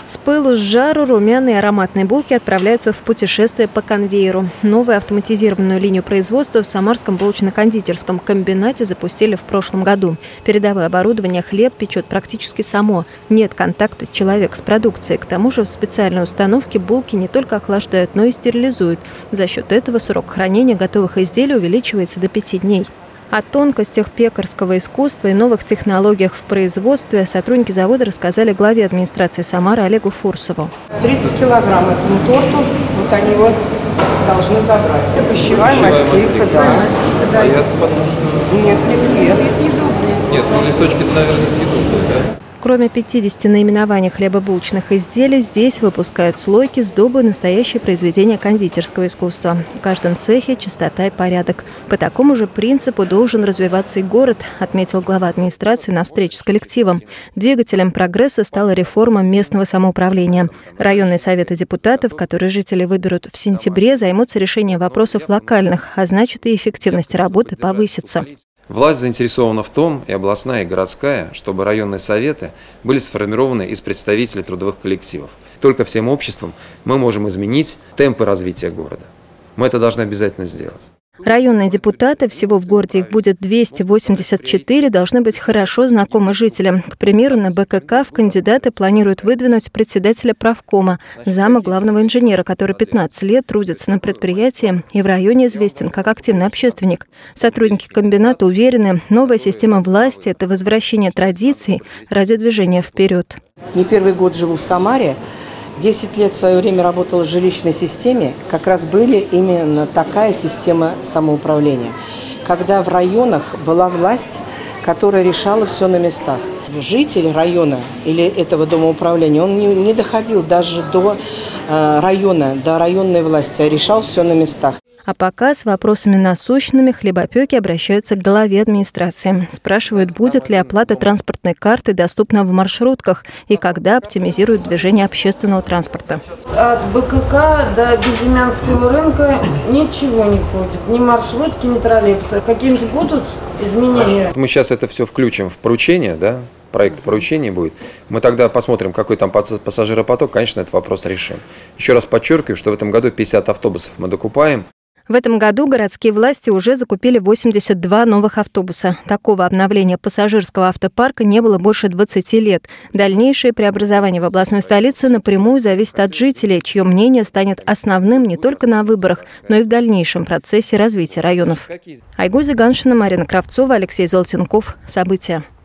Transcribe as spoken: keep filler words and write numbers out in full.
С пылу с жару румяные ароматные булки отправляются в путешествие по конвейеру. Новую автоматизированную линию производства в Самарском булочно-кондитерском комбинате запустили в прошлом году. Передовое оборудование хлеб печет практически само. Нет контакта человека с продукцией. К тому же в специальной установке булки не только охлаждают, но и стерилизуют. За счет этого срок хранения готовых изделий увеличивается до пяти дней. О тонкостях пекарского искусства и новых технологиях в производстве сотрудники завода рассказали главе администрации Самары Олегу Фурсову. тридцать килограмм этому торту, вот они его должны забрать. Это пищевая мастика, да. А я потому что... Нет, нет, нет. Нет, ну листочки-то, наверное, съедобные, да? Кроме пятидесяти наименований хлебобулочных изделий, здесь выпускают слойки, сдобы, настоящие произведения кондитерского искусства. В каждом цехе чистота и порядок. По такому же принципу должен развиваться и город, отметил глава администрации на встрече с коллективом. Двигателем прогресса стала реформа местного самоуправления. Районные советы депутатов, которые жители выберут в сентябре, займутся решением вопросов локальных, а значит и эффективность работы повысится. Власть заинтересована в том, и областная, и городская, чтобы районные советы были сформированы из представителей трудовых коллективов. Только всем обществом мы можем изменить темпы развития города. Мы это должны обязательно сделать. Районные депутаты, всего в городе их будет двести восемьдесят четыре, должны быть хорошо знакомы жителям. К примеру, на Бэ Ка Ка в кандидаты планируют выдвинуть председателя правкома, зама главного инженера, который пятнадцать лет трудится на предприятии и в районе известен как активный общественник. Сотрудники комбината уверены, новая система власти – это возвращение традиций ради движения вперед. Не первый год живу в Самаре. десять лет в свое время работала в жилищной системе, как раз были именно такая система самоуправления. Когда в районах была власть, которая решала все на местах. Житель района или этого дома управления, он не, не доходил даже до э, района, до районной власти, а решал все на местах. А пока с вопросами насущными хлебопеки обращаются к главе администрации. Спрашивают, будет ли оплата транспортной карты доступна в маршрутках и когда оптимизируют движение общественного транспорта. От Бэ Ка Ка до Безымянского рынка ничего не ходит. Ни маршрутки, ни троллейбусы. Какие-нибудь будут изменения? Мы сейчас это все включим в поручение, да? Проект поручения будет. Мы тогда посмотрим, какой там пассажиропоток. Конечно, этот вопрос решим. Еще раз подчеркиваю, что в этом году пятьдесят автобусов мы докупаем. В этом году городские власти уже закупили восемьдесят два новых автобуса. Такого обновления пассажирского автопарка не было больше двадцати лет. Дальнейшее преобразование в областной столице напрямую зависит от жителей, чье мнение станет основным не только на выборах, но и в дальнейшем процессе развития районов. Айгуль Зиганшина, Марина Кравцова, Алексей Золотенков. События.